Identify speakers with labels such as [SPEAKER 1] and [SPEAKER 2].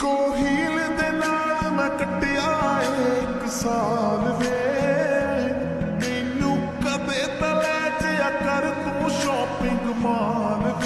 [SPEAKER 1] eco heal दे नाल मैं कटिया 1 साल वे मैनू कदे तले जिया कर तू शॉपिंग माल